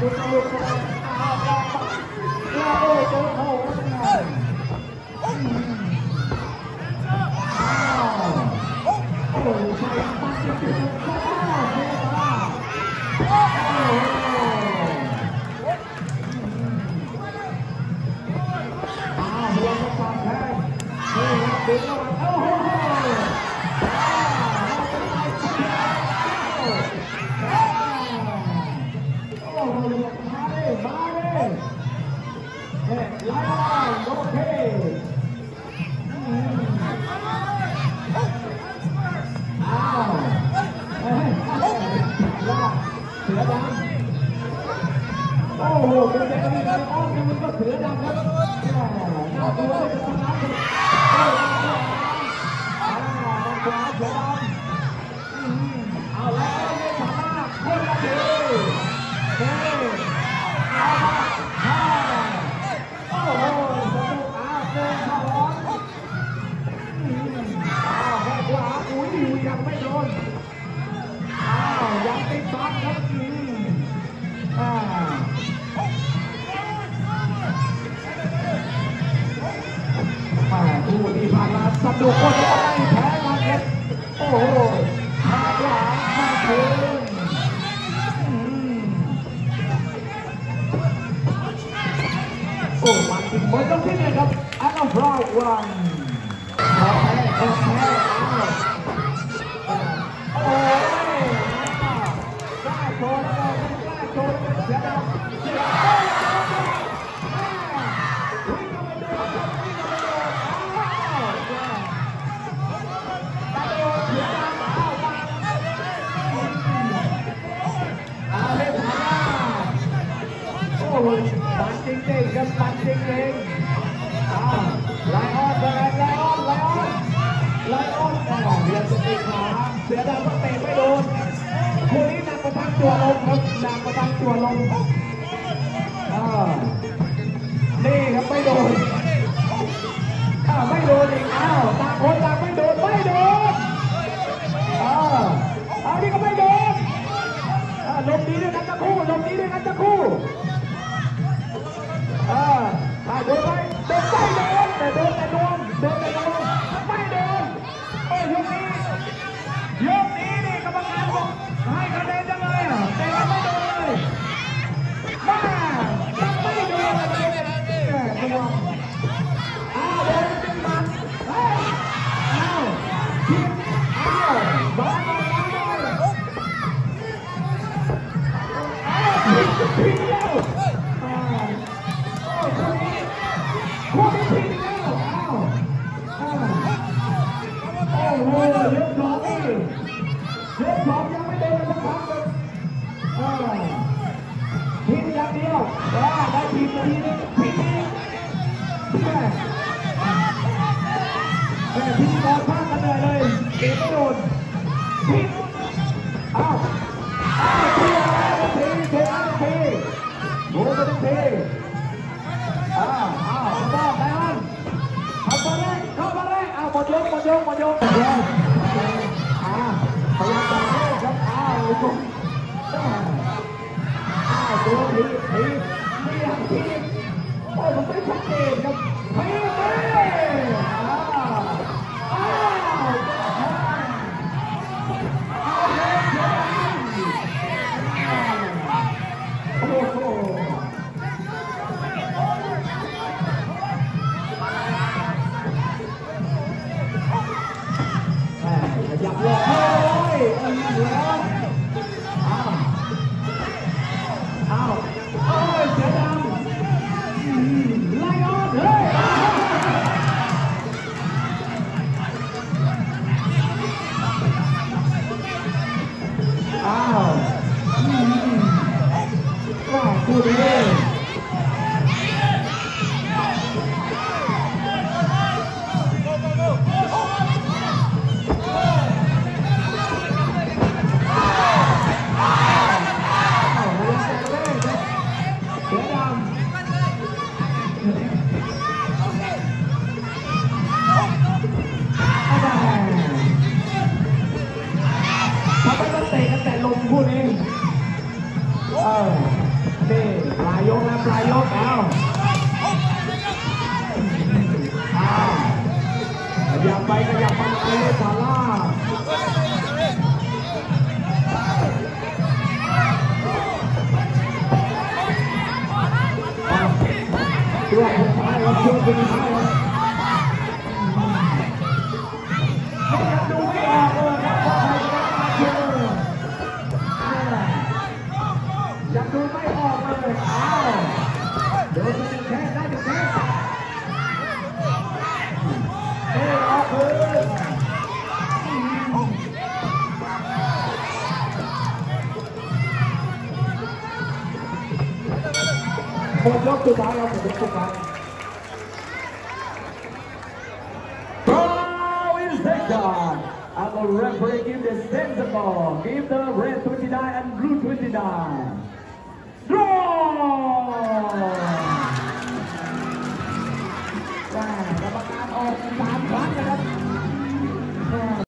ดูตลกเลยแล้วโอ้เจอเขาเป็นไงโอ้ใช่ตั้งใจจะเข้าดึงเข้ามาโอ้โหมาเลยเฮ้ยไล่โอเคอ้าวเฮ้ยเสือดำโอ้โหเป็นยังไงอ้อมมันก็เสือดำครับน่ากลัวเลยจะชนะขวาเสือดำเอาแล้วไม่สามารถคนละทีเฮ้ยเอามาโอ้โหสนุกเดินเข้าร้อนแค่ขวาอุ้ยยังไม่โดนยังติดบังครับผู้ที่ผ่านมาสนุกคนที่ได้แพ้มาเอ็ดโอ้โหมาหลังมาคืนโอ้มันถึงบนตรงที่นี่ครับอันดับรายวันแพ้โอ้ยกล้าโชว์แล้วกล้าโชว์แล้วเสียดายปันจริงๆครับปันจริงๆไลออนเรียนสติขาเสือดำก็เตะไม่โดนคู่นี้หนักกว่าทั้งตัวลงครับหนักกว่าทั้งตัวลงนี่ครับไม่โดนไม่โดนอีกต่างคนต่างไม่โดนนี่ก็ไม่โดนลมดีด้วยกันทั้งคู่โดนไปโดนไม่โดนแต่โดนไม่โดนยกนี้นี่กรรมการบอกให้คะแนนจังเลยแต่ไม่โดนเลยไม่โดนเลยโดนจริงมันบ้าผิดแล้วคู่นี้ผิดแล้วโอ้โหยกสองยังไม่โดนสักครั้งเลยผิดอย่างเดียวได้ผิดทีนึงผิดอีกพิธีกรพลาดกันเลยเก็บไม่โดนผิดทีโดนไปทั้งทีบอกได้ไหมเข้ามาเลยหมดยกพยายามจะเล่นครับตัวทีไม่อยากทีมันไม่ชัดเจนครับอยากเลยเสือดำไล่ออนเลยคู่นี้เตะปลายยกเอาขยับไปขยับมาเลยซาร่าตัวสุดท้ายแล้วช่วงสุดท้ายแล้วยังดูไม่ออกเลยนะว่าใครจะมาเจอยังดูไม่ออกเลยอ้าวโดนไปแค่ได้แค่ออกเลยหมดยกสุดท้ายแล้วหมดยกสุดท้าย Now is taken and the referee give the sensible give the red 29 and blue 29 draw